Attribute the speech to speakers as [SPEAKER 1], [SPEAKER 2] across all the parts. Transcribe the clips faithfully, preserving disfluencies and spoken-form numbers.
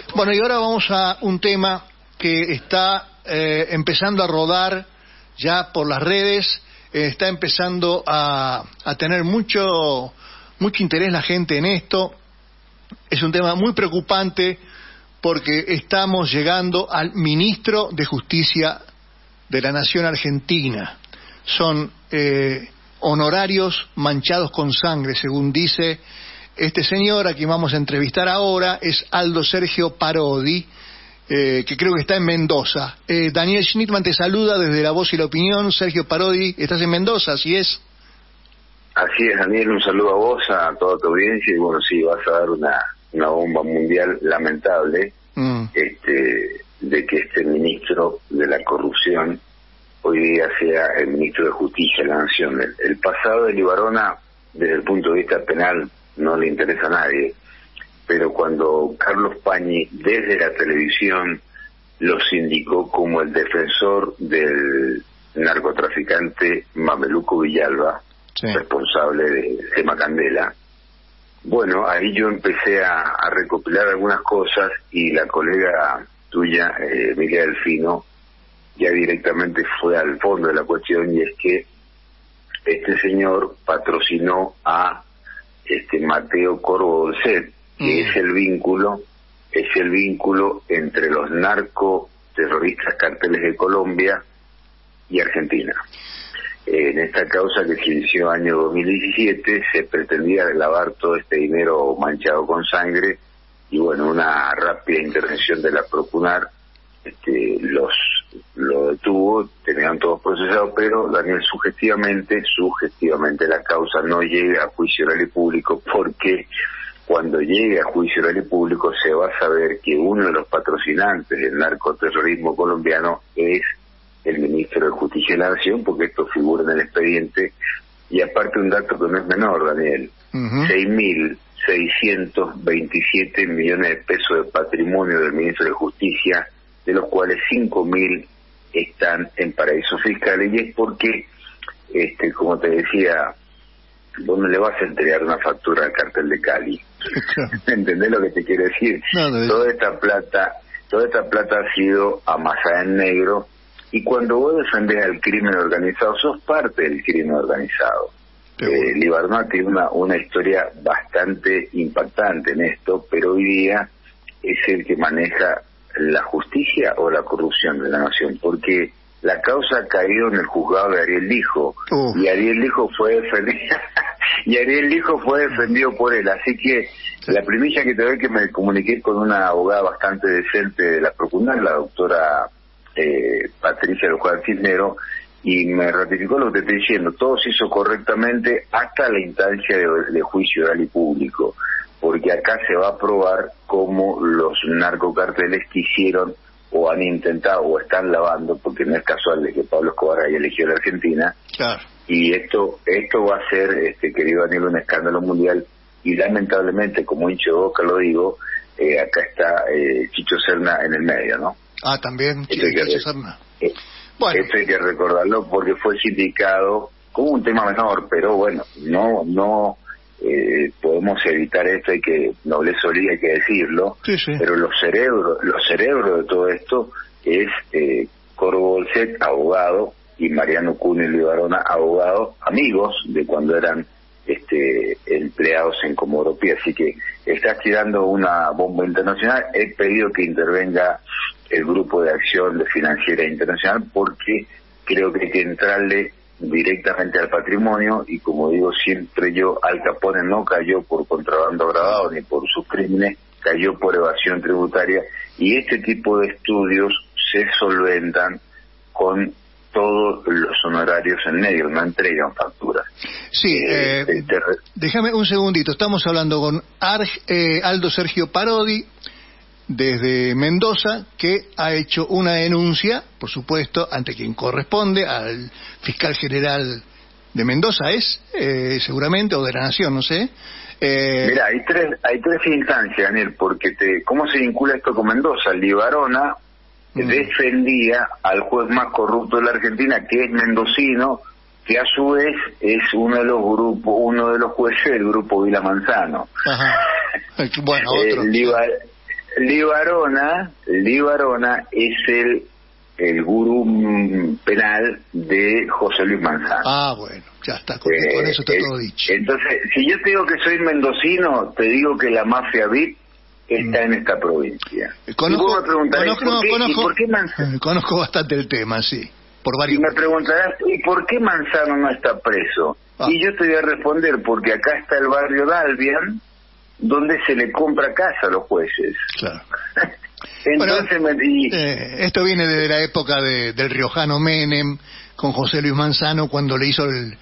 [SPEAKER 1] Bueno, y ahora vamos a un tema que está eh, empezando a rodar ya por las redes, eh, está empezando a, a tener mucho, mucho interés la gente en esto. Es un tema muy preocupante porque estamos llegando al ministro de Justicia de la Nación Argentina. Son eh, honorarios manchados con sangre, según dice este señor a quien vamos a entrevistar ahora. Es Aldo Sergio Parodi, eh, que creo que está en Mendoza. Eh, Daniel Schnittman te saluda desde La Voz y la Opinión. Sergio Parodi, ¿estás en Mendoza? ¿Así es?
[SPEAKER 2] Así es, Daniel, un saludo a vos, a toda tu audiencia, y bueno, sí, vas a dar una, una bomba mundial lamentable, mm. este, de que este ministro de la corrupción hoy día sea el ministro de Justicia de la Nación. El, el pasado de Libarona, desde el punto de vista penal, no le interesa a nadie, pero cuando Carlos Pañi desde la televisión los indicó como el defensor del narcotraficante Mameluco Villalba, sí, responsable de Gema Candela, bueno, ahí yo empecé a, a recopilar algunas cosas, y la colega tuya, eh, Miguel Delfino, ya directamente fue al fondo de la cuestión, y es que este señor patrocinó a este Mateo Corvo Dolcet, que mm. es el vínculo, es el vínculo entre los narcoterroristas carteles de Colombia y Argentina. Eh, en esta causa que se inició en el año dos mil diecisiete, se pretendía lavar todo este dinero manchado con sangre, y bueno, una rápida intervención de la Procunar este, los lo detuvo, tenían todos procesados, pero Daniel, sugestivamente, sugestivamente la causa no llega a juicio oral y público, porque cuando llegue a juicio oral y público se va a saber que uno de los patrocinantes del narcoterrorismo colombiano es el ministro de Justicia de la Nación, porque esto figura en el expediente. Y aparte, un dato que no es menor, Daniel, uh-huh. seis mil seiscientos veintisiete millones de pesos de patrimonio del ministro de Justicia, de los cuales cinco mil están en paraísos fiscales, y es porque, este, como te decía, vos no le vas a entregar una factura al cartel de Cali. ¿Entendés lo que te quiero decir? No, no, toda esta plata, toda esta plata ha sido amasada en negro, y cuando vos defendés al crimen organizado, sos parte del crimen organizado. Eh, Libarona tiene una, una historia bastante impactante en esto, pero hoy día es el que maneja la justicia o la corrupción de la nación, porque la causa ha caído en el juzgado de Ariel Lijo, uh. y Ariel Lijo fue defendido y Ariel Lijo fue defendido por él, así que sí. La primicia que te doy, que me comuniqué con una abogada bastante decente de la Procunar, la doctora eh, Patricia Luján Cisnero, y me ratificó lo que te estoy diciendo. Todo se hizo correctamente hasta la instancia de, de juicio oral y público, porque acá se va a probar cómo los narcocarteles quisieron o han intentado o están lavando, porque no es casual de que Pablo Escobar haya elegido la Argentina, claro. Y esto esto va a ser, este querido Daniel, un escándalo mundial, y lamentablemente, como hincha de Boca lo digo, eh, acá está eh, Chicho Serna en el medio, ¿no?
[SPEAKER 1] Ah, también,
[SPEAKER 2] esto
[SPEAKER 1] Chicho
[SPEAKER 2] que,
[SPEAKER 1] Serna.
[SPEAKER 2] Eh, bueno. Esto hay que recordarlo porque fue sindicado como un tema menor, pero bueno, no no eh, podemos evitar esto, hay que, nobleza obliga, hay que decirlo, sí, sí. Pero los cerebros, los cerebros de todo esto es eh, Corvo Dolcet, abogado, y Mariano Cunio Libarona, abogado, amigos de cuando eran este empleados en Comodoro Pi, así que está tirando una bomba internacional. He pedido que intervenga el Grupo de Acción de Financiera Internacional, porque creo que hay que entrarle directamente al patrimonio, y como digo siempre yo, Al Capone no cayó por contrabando agravado ni por sus crímenes, cayó por evasión tributaria, y este tipo de estudios se solventan con todos los honorarios en negro, no entregan facturas.
[SPEAKER 1] Sí, eh, eh, te... déjame un segundito, estamos hablando con Arg, eh, Aldo Sergio Parodi, desde Mendoza, que ha hecho una denuncia, por supuesto, ante quien corresponde, al fiscal general de Mendoza, ¿es? Eh, seguramente, o de la Nación, no sé. Eh...
[SPEAKER 2] Mira, hay tres, hay tres instancias, Daniel, porque te, ¿cómo se vincula esto con Mendoza? Libarona mm. defendía al juez más corrupto de la Argentina, que es mendocino, que a su vez es uno de los grupos, uno de los jueces del grupo Vila Manzano.
[SPEAKER 1] Ajá. Bueno, otro.
[SPEAKER 2] Eh, Libar... Libarona, Libarona es el el gurú penal de José Luis Manzano.
[SPEAKER 1] Ah, bueno, ya está, con, eh, con eso está eh, todo dicho.
[SPEAKER 2] Entonces, si yo te digo que soy mendocino, te digo que la mafia V I P está mm. en esta provincia.
[SPEAKER 1] Conozco,
[SPEAKER 2] y vos me preguntarás,
[SPEAKER 1] conozco,
[SPEAKER 2] ¿por qué,
[SPEAKER 1] conozco,
[SPEAKER 2] ¿y por qué Manzano?
[SPEAKER 1] Conozco bastante el tema, sí. Por varios
[SPEAKER 2] y me preguntarás, ¿y por qué Manzano no está preso? Ah. Y yo te voy a responder, porque acá está el barrio Dalvian, donde se le compra casa a los jueces.
[SPEAKER 1] Claro.
[SPEAKER 2] Entonces,
[SPEAKER 1] bueno,
[SPEAKER 2] me, y...
[SPEAKER 1] eh, esto viene desde la época de, del riojano Menem con José Luis Manzano, cuando le hizo el,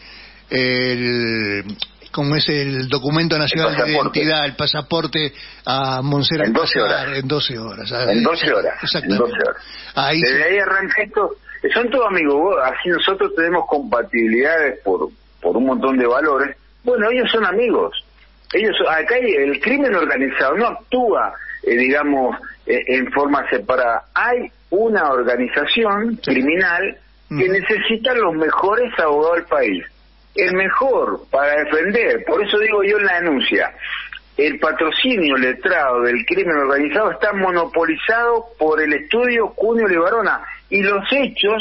[SPEAKER 1] el como es el documento nacional de identidad, el pasaporte a Montserrat
[SPEAKER 2] en doce horas.
[SPEAKER 1] En doce horas.
[SPEAKER 2] En doce horas.
[SPEAKER 1] Exactamente.
[SPEAKER 2] En doce horas.
[SPEAKER 1] Ahí
[SPEAKER 2] Desde
[SPEAKER 1] sí.
[SPEAKER 2] ahí arranca esto. Son todos amigos. Vos, así nosotros tenemos compatibilidades por por un montón de valores. Bueno, ellos son amigos. Ellos acá hay, el crimen organizado no actúa, eh, digamos, eh, en forma separada. Hay una organización sí. criminal que mm. necesita los mejores abogados del país. El mejor para defender. Por eso digo yo en la denuncia, el patrocinio letrado del crimen organizado está monopolizado por el estudio Cuneo Libarona, y los hechos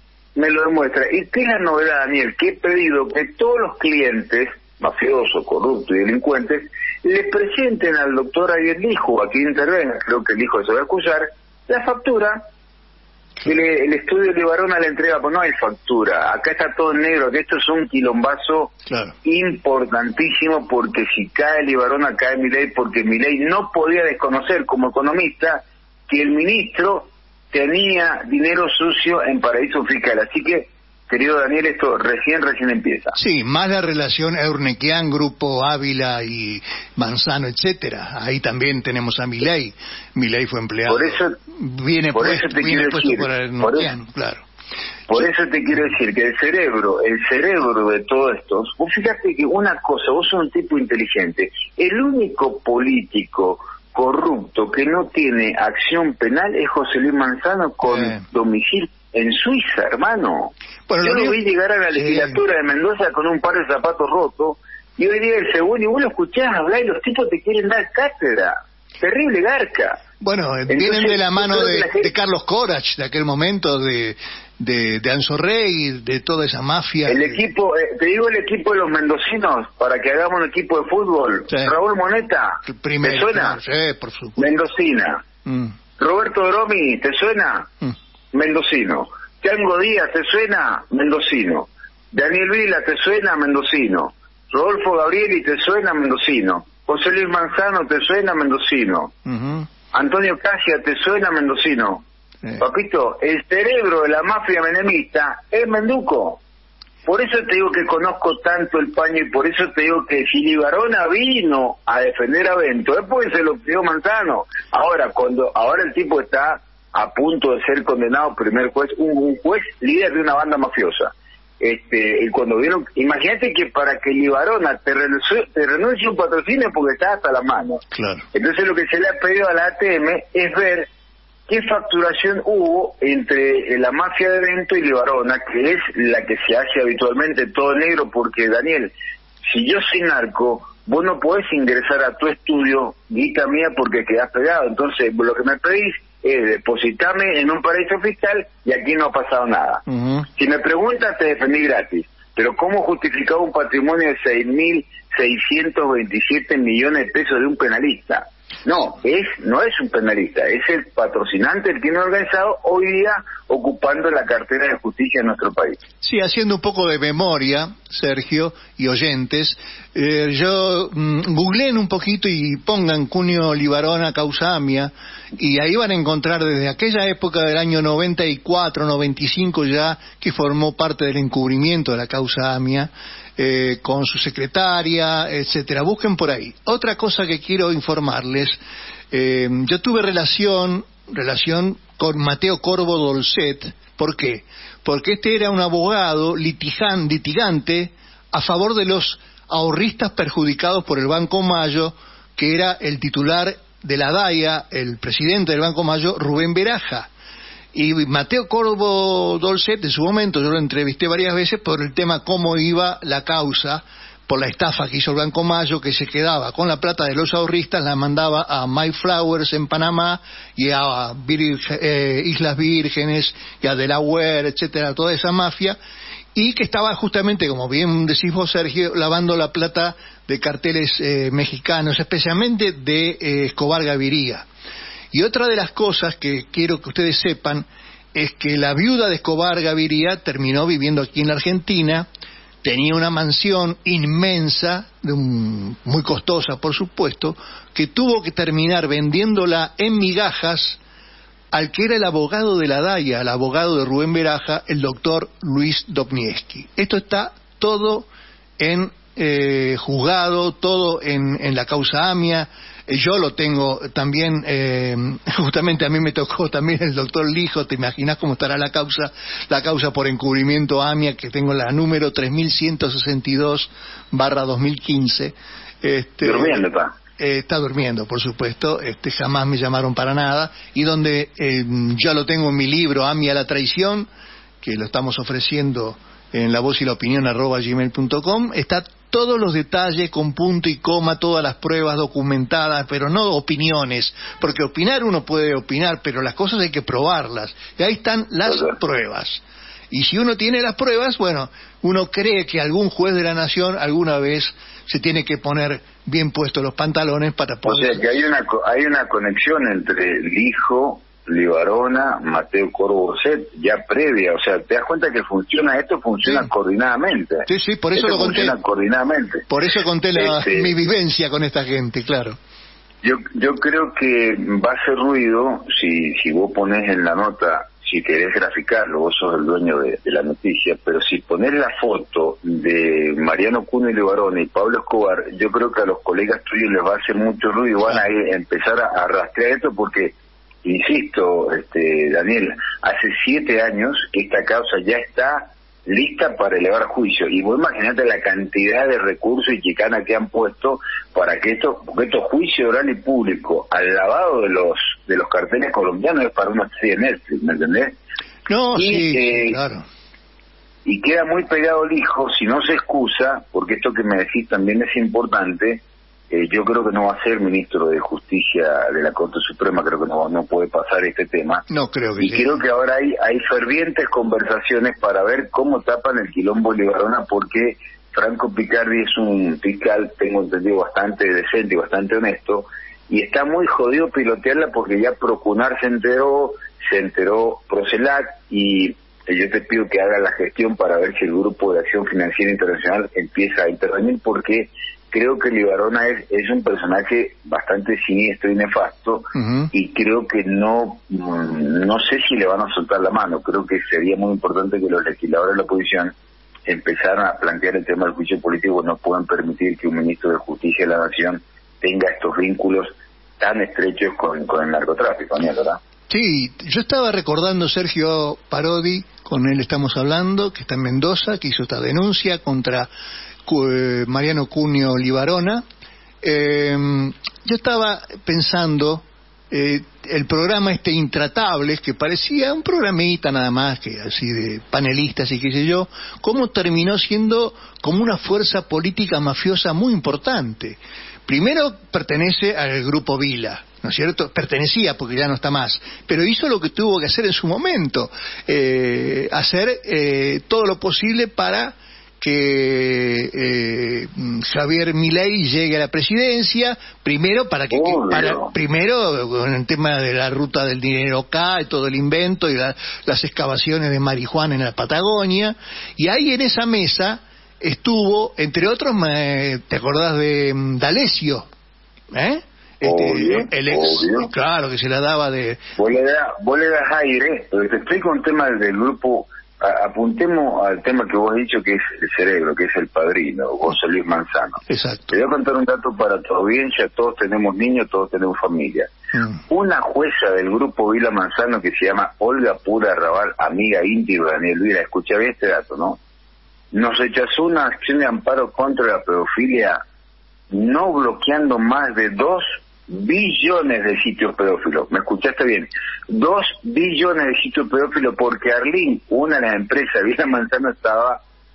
[SPEAKER 2] me lo demuestran. ¿Y qué es la novedad, Daniel? Que he pedido que todos los clientes mafiosos, corruptos y delincuentes le presenten al doctor Ariel Lijo, aquí intervenga, creo que el hijo se va a acusar, la factura que le, el estudio de Libarona le entrega. Pues no hay factura, acá está todo en negro, que esto es un quilombazo claro. importantísimo, porque si cae Libarona cae Milei, porque Milei no podía desconocer como economista que el ministro tenía dinero sucio en paraíso fiscal. Así que, querido Daniel, esto recién, recién empieza.
[SPEAKER 1] Sí, más la relación Eurnequian, Grupo Ávila y Manzano, etcétera. Ahí también tenemos a Milei. Milei fue empleado.
[SPEAKER 2] Por eso,
[SPEAKER 1] viene
[SPEAKER 2] por
[SPEAKER 1] puesto,
[SPEAKER 2] eso te
[SPEAKER 1] viene
[SPEAKER 2] quiero
[SPEAKER 1] puesto
[SPEAKER 2] decir,
[SPEAKER 1] por Eurnequian, claro.
[SPEAKER 2] Por eso te quiero decir que el cerebro, el cerebro de todos estos, vos fíjate que una cosa, vos sos un tipo inteligente, el único político corrupto que no tiene acción penal es José Luis Manzano, con eh. domicilio en Suiza, hermano. Bueno, yo lo, lo vi llegar a la legislatura sí. de Mendoza con un par de zapatos rotos, y hoy día el segundo, y vos lo escuchás hablar y los tipos te quieren dar cátedra. Terrible garca.
[SPEAKER 1] Bueno, entonces, vienen de la mano de, la gente... de Carlos Corach, de aquel momento, de de, de Anzo Rey, de toda esa mafia.
[SPEAKER 2] El equipo, eh, te digo el equipo de los mendocinos, para que hagamos un equipo de fútbol. Sí. Raúl Moneta,
[SPEAKER 1] primer,
[SPEAKER 2] ¿te suena?
[SPEAKER 1] No, sí, por supuesto.
[SPEAKER 2] Mendocina. Mm. Roberto Dromi, ¿te suena? Mm. Mendocino. Chango Díaz, ¿te suena? Mendocino. Daniel Vila, ¿te suena? Mendocino. Rodolfo Gabrieli, ¿te suena? Mendocino. José Luis Manzano, ¿te suena? Mendocino. Uh-huh. Antonio Casia, ¿te suena? Mendocino. Eh. Papito, el cerebro de la mafia menemista es Menduco. Por eso te digo que conozco tanto el paño, y por eso te digo que si Libarona vino a defender a Bento, después se lo pidió Manzano. Ahora, cuando ahora el tipo está a punto de ser condenado, primer juez, un, un juez líder de una banda mafiosa. Este, y cuando vieron, imagínate que para que Libarona te renuncie, te renuncie un patrocinio porque está hasta la mano.
[SPEAKER 1] Claro.
[SPEAKER 2] Entonces lo que se le ha pedido a la A T M es ver qué facturación hubo entre la mafia de Bento y Libarona, que es la que se hace habitualmente todo negro, porque Daniel, si yo soy narco, vos no podés ingresar a tu estudio, guita mía, porque quedás pegado. Entonces lo que me pedís es depositarme en un paraíso fiscal y aquí no ha pasado nada. Uh-huh. Si me preguntas, te defendí gratis. Pero ¿cómo justificar un patrimonio de seis mil seiscientos veintisiete millones de pesos de un penalista? No, es no es un penalista, es el patrocinante del crimen organizado, hoy día ocupando la cartera de justicia en nuestro país.
[SPEAKER 1] Sí, haciendo un poco de memoria, Sergio y oyentes, eh, yo mmm, googleen un poquito y pongan Cuneo Libarona causa AMIA, y ahí van a encontrar desde aquella época del año noventa y cuatro, noventa y cinco ya, que formó parte del encubrimiento de la causa AMIA, Eh, con su secretaria, etcétera. Busquen por ahí. Otra cosa que quiero informarles, eh, yo tuve relación, relación con Mateo Corvo Dolcet. ¿Por qué? Porque este era un abogado litigan, litigante a favor de los ahorristas perjudicados por el Banco Mayo, que era el titular de la D A I A, el presidente del Banco Mayo, Rubén Beraja. Y Mateo Corvo Dolcet, en su momento, yo lo entrevisté varias veces por el tema cómo iba la causa por la estafa que hizo el Banco Mayo, que se quedaba con la plata de los ahorristas, la mandaba a My Flowers en Panamá y a Vir, eh, Islas Vírgenes y a Delaware, etcétera, toda esa mafia, y que estaba justamente, como bien decís vos, Sergio, lavando la plata de carteles eh, mexicanos, especialmente de eh, Escobar Gaviria. Y otra de las cosas que quiero que ustedes sepan es que la viuda de Escobar Gaviria terminó viviendo aquí en la Argentina, tenía una mansión inmensa, de un, muy costosa por supuesto, que tuvo que terminar vendiéndola en migajas al que era el abogado de la Daya, el abogado de Rubén Baraja, el doctor Luis Dobnieski. Esto está todo en eh, juzgado, todo en, en la causa AMIA. Yo lo tengo también, eh, justamente a mí me tocó también el doctor Lijo. Te imaginas cómo estará la causa, la causa por encubrimiento AMIA, que tengo la número tres mil ciento sesenta y dos barra dos mil quince. Este,
[SPEAKER 2] durmiendo, pa.
[SPEAKER 1] Eh, está durmiendo, por supuesto, este, jamás me llamaron para nada, y donde eh, yo lo tengo en mi libro AMIA la traición, que lo estamos ofreciendo en la voz y la opinión arroba gmail punto com, está todos los detalles con punto y coma, todas las pruebas documentadas, pero no opiniones, porque opinar uno puede opinar, pero las cosas hay que probarlas, y ahí están las pruebas. Y si uno tiene las pruebas, bueno, uno cree que algún juez de la nación alguna vez se tiene que poner bien puestos los pantalones para poder...
[SPEAKER 2] O sea que hay una hay una conexión entre Lijo, Libarona, Mateo Corvo-Set, ya previa, o sea, te das cuenta que funciona, esto funciona sí. coordinadamente.
[SPEAKER 1] Sí, sí, por eso
[SPEAKER 2] esto
[SPEAKER 1] lo conté.
[SPEAKER 2] Funciona coordinadamente.
[SPEAKER 1] Por eso conté la,
[SPEAKER 2] este,
[SPEAKER 1] mi vivencia con esta gente, claro.
[SPEAKER 2] Yo yo creo que va a hacer ruido si si vos ponés en la nota, si querés graficarlo, vos sos el dueño de, de la noticia, pero si ponés la foto de Mariano Cunio Libarona y Pablo Escobar, yo creo que a los colegas tuyos les va a hacer mucho ruido y van a ir, empezar a, a rastrear esto porque... Insisto, este, Daniel, hace siete años que esta causa ya está lista para elevar a juicio. Y vos imaginate la cantidad de recursos y chicanas que han puesto para que esto, porque esto juicio oral y público al lavado de los de los carteles colombianos es para una serie de Netflix, ¿me entendés?
[SPEAKER 1] No,
[SPEAKER 2] y,
[SPEAKER 1] sí,
[SPEAKER 2] eh,
[SPEAKER 1] claro.
[SPEAKER 2] Y queda muy pegado el hijo si no se excusa, porque esto que me decís también es importante. Eh, yo creo que no va a ser ministro de Justicia de la Corte Suprema, creo que no no puede pasar este tema.
[SPEAKER 1] No creo que
[SPEAKER 2] Y sí. creo que ahora hay hay fervientes conversaciones para ver cómo tapan el quilombo Libarona, porque Franco Picardi es un fiscal, tengo entendido, bastante decente y bastante honesto, y está muy jodido pilotearla porque ya Procunar se enteró, se enteró Procelac, y yo te pido que haga la gestión para ver si el Grupo de Acción Financiera Internacional empieza a intervenir, porque creo que Libarona es, es un personaje bastante siniestro y nefasto, uh-huh. y creo que no no sé si le van a soltar la mano. Creo que sería muy importante que los legisladores de la oposición empezaran a plantear el tema del juicio político. No puedan permitir que un ministro de Justicia de la Nación tenga estos vínculos tan estrechos con, con el narcotráfico, ¿no? ¿Verdad?
[SPEAKER 1] Sí, yo estaba recordando Sergio Parodi, con él estamos hablando, que está en Mendoza, que hizo esta denuncia contra Mariano Cunio Libarona. Eh, yo estaba pensando, eh, el programa este Intratables, que parecía un programita nada más, que así de panelistas y qué sé yo, cómo terminó siendo como una fuerza política mafiosa muy importante. Primero pertenece al Grupo Vila, ¿no es cierto? Pertenecía porque ya no está más, pero hizo lo que tuvo que hacer en su momento, eh, hacer eh, todo lo posible para que eh, Javier Milei llegue a la presidencia, primero para que, que para, primero con el tema de la ruta del dinero acá y todo el invento y la, las excavaciones de marihuana en la Patagonia, y ahí en esa mesa estuvo, entre otros, me, ¿te acordás de D'Alessio? ¿Eh? Este,
[SPEAKER 2] obvio,
[SPEAKER 1] el ex,
[SPEAKER 2] obvio.
[SPEAKER 1] Claro, que se la daba de...
[SPEAKER 2] Vos le das, vos le das aire, porque te explico un tema del grupo. Apuntemos al tema que vos has dicho, que es el cerebro, que es el padrino, José Luis Manzano.
[SPEAKER 1] Exacto.
[SPEAKER 2] Te voy a contar un dato para tu audiencia. Todos tenemos niños, todos tenemos familia. Mm. Una jueza del grupo Vila Manzano que se llama Olga Pura Raval, amiga íntima de Daniel Vila, escucha bien este dato, ¿no? Nos rechazó una acción de amparo contra la pedofilia, no bloqueando más de dos billones de sitios pedófilos. ¿Me escuchaste bien? Dos billones de sitios pedófilos, porque Arlín, una de las empresas, Vila Manzano, estaba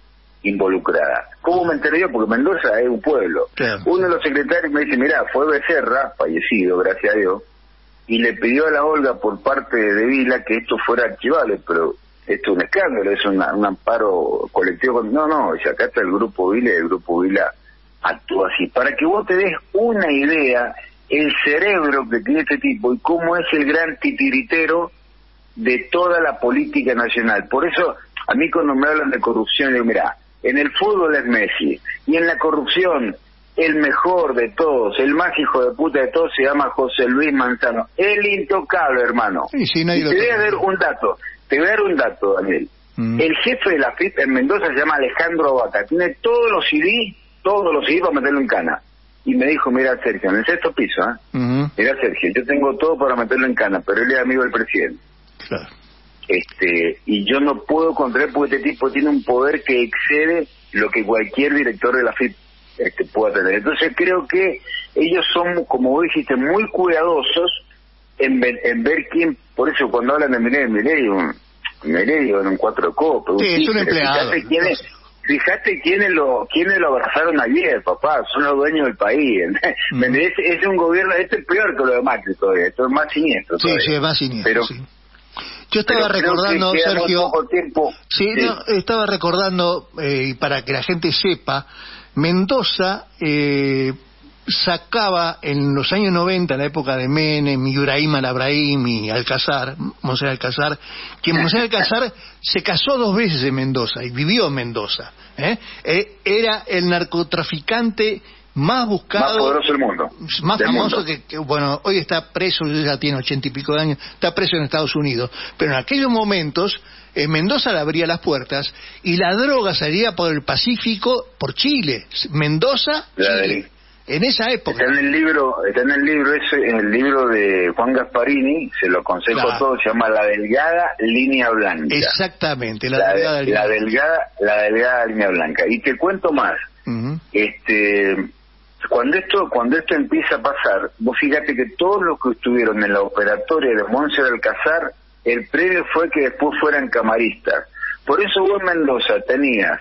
[SPEAKER 2] involucrada. ¿Cómo me enteré yo? Porque Mendoza es un pueblo.
[SPEAKER 1] Claro.
[SPEAKER 2] Uno de los secretarios me dice, mirá, fue Becerra, fallecido, gracias a Dios, y le pidió a la Olga por parte de Vila que esto fuera archivable, pero esto es un escándalo, es una, un amparo colectivo. No, no, si acá está el Grupo Vila y el Grupo Vila actúa así. Para que vos te des una idea, el cerebro que tiene este tipo y cómo es el gran titiritero de toda la política nacional. Por eso, a mí cuando me hablan de corrupción, digo, mirá, en el fútbol es Messi, y en la corrupción, el mejor de todos, el más hijo de puta de todos, se llama José Luis Manzano, el intocable, hermano.
[SPEAKER 1] Sí, sí, nadie
[SPEAKER 2] y
[SPEAKER 1] lo
[SPEAKER 2] te voy a
[SPEAKER 1] toca.
[SPEAKER 2] dar un dato, te voy a dar un dato, Daniel. Mm. El jefe de la F I P en Mendoza se llama Alejandro Vaca, tiene todos los C D, todos los C D para meterlo en cana. Y me dijo, mira Sergio, en el sexto piso, ¿eh? Uh-huh. Mira Sergio, yo tengo todo para meterlo en cana, pero él es amigo del presidente.
[SPEAKER 1] Claro.
[SPEAKER 2] Este, y yo no puedo contraer porque este tipo tiene un poder que excede lo que cualquier director de la F I P este, pueda tener. Entonces creo que ellos son, como vos dijiste, muy cuidadosos en ver, en ver quién, por eso cuando hablan de Minerio, Minerio, Minerio en un cuatro de copa,
[SPEAKER 1] sí, es un empleado.
[SPEAKER 2] Fíjate quién es, fíjate quiénes lo quiénes lo abrazaron ayer, papá, son los dueños del país. Mm. es, es un gobierno, este es peor que lo de Macri todavía, esto es más siniestro todavía.
[SPEAKER 1] Sí, sí, es más siniestro,
[SPEAKER 2] pero,
[SPEAKER 1] sí. Yo estaba recordando,
[SPEAKER 2] que
[SPEAKER 1] Sergio,
[SPEAKER 2] tiempo,
[SPEAKER 1] sí,
[SPEAKER 2] sí.
[SPEAKER 1] No, estaba recordando, eh, para que la gente sepa, Mendoza eh, sacaba en los años noventa, en la época de Menem, Ibrahim Al-Abrahim y Alcázar, Monser Alcázar, que Monser Alcázar se casó dos veces en Mendoza y vivió en Mendoza. ¿eh? Eh, era el narcotraficante más buscado,
[SPEAKER 2] más poderoso del mundo,
[SPEAKER 1] más
[SPEAKER 2] del
[SPEAKER 1] famoso
[SPEAKER 2] mundo.
[SPEAKER 1] Que, que, bueno, hoy está preso, ya tiene ochenta y pico de años, está preso en Estados Unidos, pero en aquellos momentos eh, Mendoza le abría las puertas y la droga salía por el Pacífico, por Chile, Mendoza,
[SPEAKER 2] la
[SPEAKER 1] Chile,
[SPEAKER 2] del...
[SPEAKER 1] en esa época.
[SPEAKER 2] Está en el libro, está en el libro ese, en el libro de Juan Gasparini, se lo aconsejo claro. a todos, se llama La Delgada Línea Blanca.
[SPEAKER 1] Exactamente, la,
[SPEAKER 2] la
[SPEAKER 1] delgada
[SPEAKER 2] de,
[SPEAKER 1] línea.
[SPEAKER 2] La delgada, la delgada línea blanca. Y te cuento más, uh-huh. este... Cuando esto cuando esto empieza a pasar, vos fíjate que todos los que estuvieron en la operatoria de Monser Alcázar, el premio fue que después fueran camaristas. Por eso vos en Mendoza tenías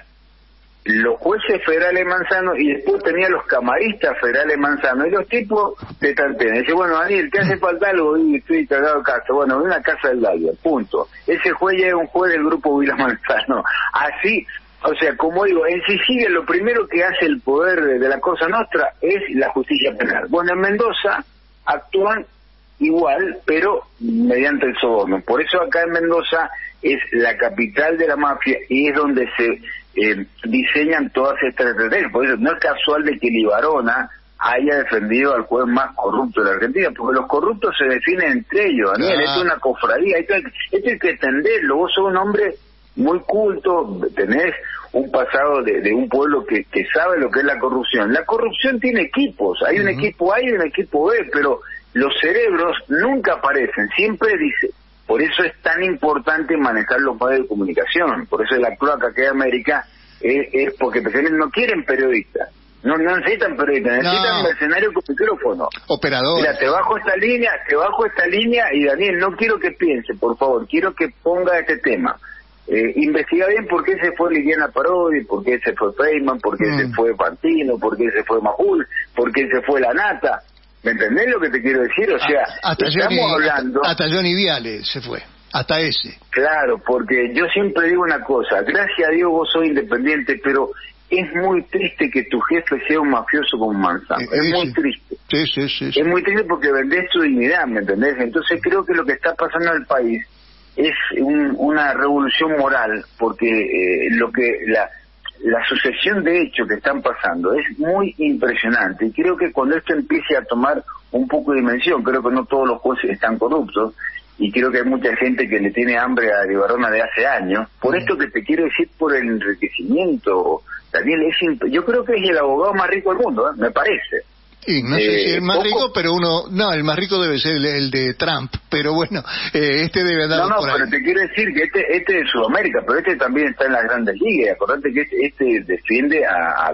[SPEAKER 2] los jueces federales Manzano y después tenías los camaristas federales Manzano. Y los tipos te tantean. Dice, bueno, Daniel, ¿te hace falta algo? Y estoy cagado de casa. Bueno, ven a casa del Dalia, punto. Ese juez ya es un juez del grupo Vila Manzano. Así... O sea, como digo, en Sicilia lo primero que hace el poder de, de la Cosa Nostra es la justicia penal. Bueno, en Mendoza actúan igual, pero mediante el soborno. Por eso acá en Mendoza es la capital de la mafia y es donde se eh, diseñan todas estas estrategias. Por eso no es casual de que Libarona haya defendido al juez más corrupto de la Argentina, porque los corruptos se definen entre ellos, Daniel. Ah. Esto es una cofradía, esto hay, esto hay que entenderlo. Vos sos un hombre muy culto, tenés un pasado de, de un pueblo que, que sabe lo que es la corrupción. La corrupción tiene equipos, hay uh-huh. un equipo A y un equipo B, pero los cerebros nunca aparecen, siempre dice. Por eso es tan importante manejar los medios de comunicación, por eso la cloaca que hay en América es, es porque no quieren periodistas. No, no necesitan periodistas, necesitan no. mercenarios con micrófono.
[SPEAKER 1] Operadores.
[SPEAKER 2] Mira, te bajo esta línea, te bajo esta línea y Daniel, no quiero que piense, por favor, quiero que ponga este tema. Eh, investiga bien por qué se fue Liliana Parodi, por qué se fue Feynman, por qué mm. se fue Fantino, por qué se fue Majul, por qué se fue La Nata. ¿Me entendés lo que te quiero decir? O sea,
[SPEAKER 1] hasta
[SPEAKER 2] estamos
[SPEAKER 1] Johnny,
[SPEAKER 2] hablando...
[SPEAKER 1] Hasta, hasta Johnny Viale se fue, hasta ese.
[SPEAKER 2] Claro, porque yo siempre digo una cosa, gracias a Dios vos sos independiente, pero es muy triste que tu jefe sea un mafioso como Manzano. Eh, es eh, muy
[SPEAKER 1] sí.
[SPEAKER 2] triste.
[SPEAKER 1] Sí, sí, sí, sí.
[SPEAKER 2] Es muy triste porque vendés tu dignidad, ¿me entendés? Entonces creo que lo que está pasando en el país es un, una revolución moral, porque eh, lo que la, la sucesión de hechos que están pasando es muy impresionante, y creo que cuando esto empiece a tomar un poco de dimensión, creo que no todos los jueces están corruptos, y creo que hay mucha gente que le tiene hambre a Libarona de hace años, por esto que te quiero decir, por el enriquecimiento, Daniel, es imp- yo creo que es el abogado más rico del mundo, ¿eh? Me parece.
[SPEAKER 1] Sí, no sé eh, si el más poco... rico, pero uno... No, el más rico debe ser el, el de Trump, pero bueno, eh, este debe andar
[SPEAKER 2] No, no,
[SPEAKER 1] por ahí.
[SPEAKER 2] pero te quiero decir que este este es Sudamérica, pero este también está en las grandes ligas. Acordate que este, este defiende a, a,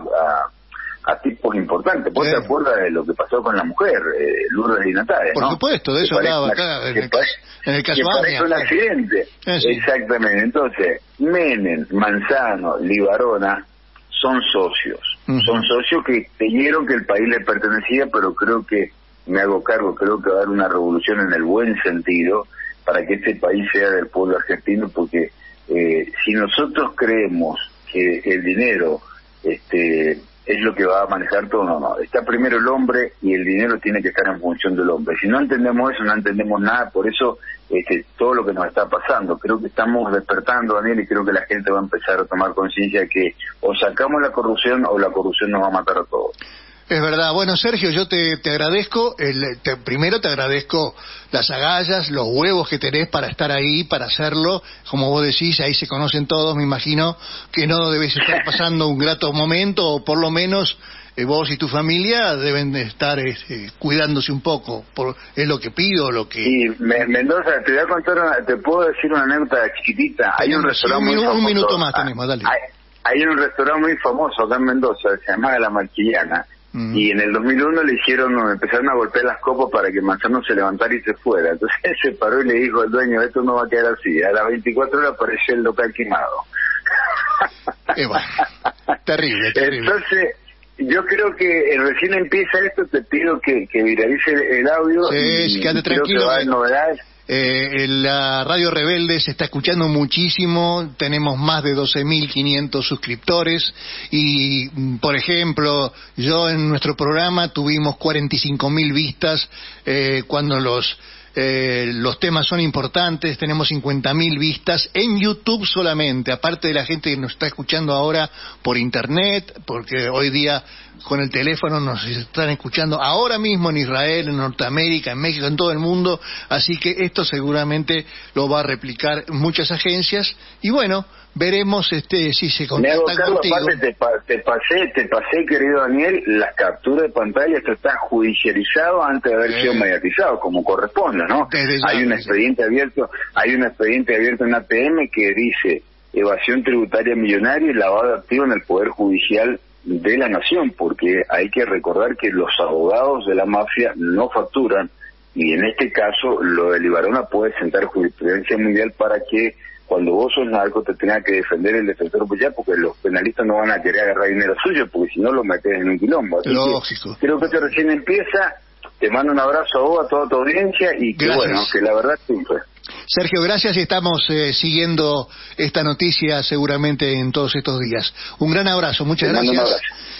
[SPEAKER 2] a, a tipos importantes. ¿Vos eh. te acuerdas de lo que pasó con la mujer, eh, Lourdes Di Natale?
[SPEAKER 1] Por
[SPEAKER 2] ¿no?
[SPEAKER 1] supuesto, de eso hablaba acá, en el, en el caso
[SPEAKER 2] que parece un accidente. Eh, sí. Exactamente. Entonces, Menem, Manzano, Libarona... son socios,
[SPEAKER 1] uh-huh.
[SPEAKER 2] son socios que creyeron que el país les pertenecía, pero creo que, me hago cargo, creo que va a haber una revolución en el buen sentido para que este país sea del pueblo argentino, porque eh, si nosotros creemos que el dinero este es lo que va a manejar todo, no, no, está primero el hombre y el dinero tiene que estar en función del hombre. Si no entendemos eso, no entendemos nada, por eso este, todo lo que nos está pasando, creo que estamos despertando, Daniel, y creo que la gente va a empezar a tomar conciencia de que o sacamos la corrupción o la corrupción nos va a matar a todos.
[SPEAKER 1] Es verdad. Bueno, Sergio, yo te, te agradezco, el, te, primero te agradezco las agallas, los huevos que tenés para estar ahí, para hacerlo. Como vos decís, ahí se conocen todos, me imagino que no debes estar pasando un grato momento, o por lo menos eh, vos y tu familia deben de estar eh, cuidándose un poco, por, es lo que pido, lo que...
[SPEAKER 2] Sí, me, Mendoza, te voy a contar, una, te puedo decir una anécdota chiquitita. Hay un, un restaurante
[SPEAKER 1] sí, un,
[SPEAKER 2] muy famoso.
[SPEAKER 1] Un minuto más tenemos, dale.
[SPEAKER 2] Hay, hay un restaurante muy famoso acá en Mendoza, se llama La Marquillana. Uh-huh. Y en el dos mil uno le hicieron, empezaron a golpear las copas para que Manzano se levantara y se fuera. Entonces él se paró y le dijo al dueño, esto no va a quedar así. A las veinticuatro horas apareció el local quemado.
[SPEAKER 1] Eh, bueno, terrible, terrible.
[SPEAKER 2] Entonces, yo creo que recién empieza esto, te pido que, que viralice el, el audio.
[SPEAKER 1] Sí,
[SPEAKER 2] y
[SPEAKER 1] quédate tranquilo.
[SPEAKER 2] Que va a haber novedades.
[SPEAKER 1] Eh, la Radio Rebelde se está escuchando muchísimo, tenemos más de doce mil quinientos suscriptores y, por ejemplo, yo en nuestro programa tuvimos cuarenta y cinco mil vistas eh, cuando los eh, los temas son importantes, tenemos cincuenta mil vistas en YouTube solamente, aparte de la gente que nos está escuchando ahora por internet, porque hoy día con el teléfono nos están escuchando ahora mismo en Israel, en Norteamérica, en México, en todo el mundo, así que esto seguramente lo va a replicar muchas agencias y bueno, veremos este si se contactan contigo.
[SPEAKER 2] Aparte te, pa, te pasé, te pasé, querido Daniel, las capturas de pantalla, esto está judicializado antes de haber eh. sido mediatizado, como corresponde, ¿no? Ya, hay un expediente abierto, hay un expediente abierto en A T M que dice evasión tributaria millonaria y lavado de activos en el Poder Judicial de la Nación, porque hay que recordar que los abogados de la mafia no facturan, y en este caso lo de Libarona puede sentar jurisprudencia mundial para que cuando vos sos narco te tenga que defender el defensor policial, porque los penalistas no van a querer agarrar dinero suyo, porque si no lo metes en un quilombo. Así
[SPEAKER 1] Lógico.
[SPEAKER 2] Que creo que esto recién empieza. Te mando un abrazo a vos, a toda tu audiencia, y que gracias. Bueno, que la verdad siempre.
[SPEAKER 1] Sergio, gracias, y estamos eh, siguiendo esta noticia seguramente en todos estos días. Un gran abrazo, muchas
[SPEAKER 2] Te
[SPEAKER 1] gracias.
[SPEAKER 2] Mando un abrazo.